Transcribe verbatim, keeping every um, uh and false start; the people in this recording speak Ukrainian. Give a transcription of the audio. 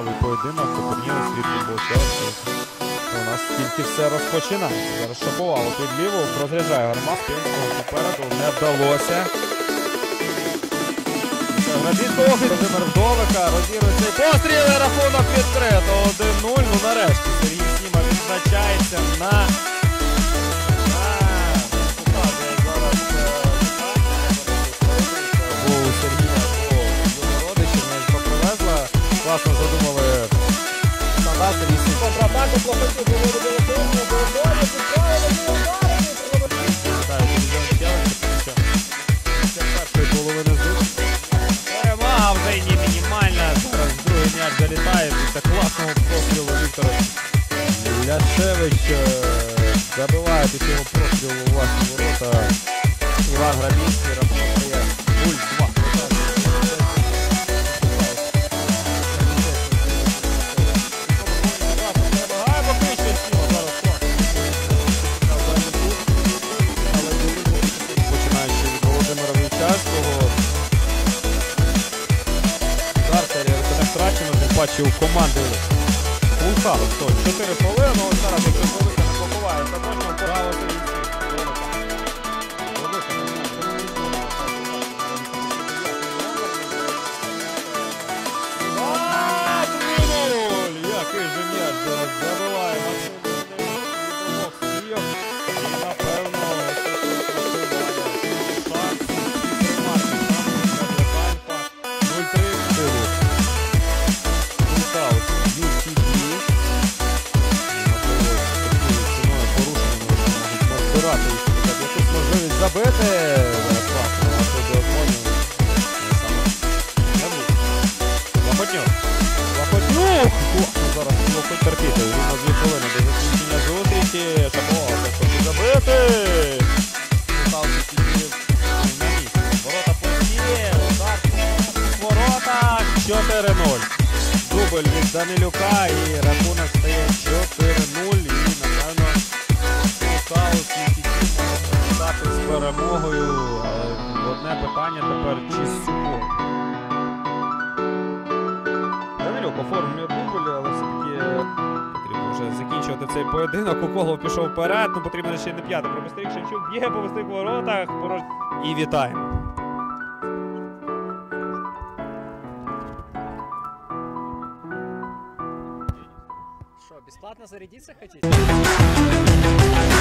цікавий поєдинок по турніру Street Football Challenge. У нас тільки все розпочинається. Зараз Шаповало під ліву, розряджає гармат, Пінського попереду не вдалося. Грабіт довгий, Володимир Вдовика, розігрує цей постріл, і рахунок відкрито. один нуль, ну нарешті Сергій Сніма відзначається на... Класно задумали стандарти вісім. Контратаку Клопотів виводить Білоцерківну, Білоцерківну, Вітаю дивізіон челендж, тому що після першої половини зустрічі. Перемога вже й не мінімальна. Зараз другий м'яч залітає після класного пострілу Віктора Ляшевич. Забиває після його пострілу у власні ворота Іван Грабінський. Рахунок стає нуль два. Бачив у команди Лукану. чотири хвилини, ось зараз, якщо Волика не побуває, то можна право який же м'яч зараз забиває Максим. І напевно нуль три. Якусь можливість забити. Лопотнюк. Лопотнюк! Зараз Лопотнюк терпіти. Він на дві хвилини до закінчення зустрічі. Шаповало хоче забити. Ворота пусті. Удар в воротах. чотири нуль. Дубль від Данилюка і рахунок стає чотири нуль. І, напевно, Хаус стати з перемогою. Одне питання тепер, чи сумо. Данилюк оформлює дубль, але все-таки потрібно вже закінчувати цей поєдинок. Уколов пішов вперед, ну потрібно ще не п'яти. Пробистрик Шевчук б'є по вистих воротах. Порож... І вітаємо. Что, бесплатно зарядиться хотите?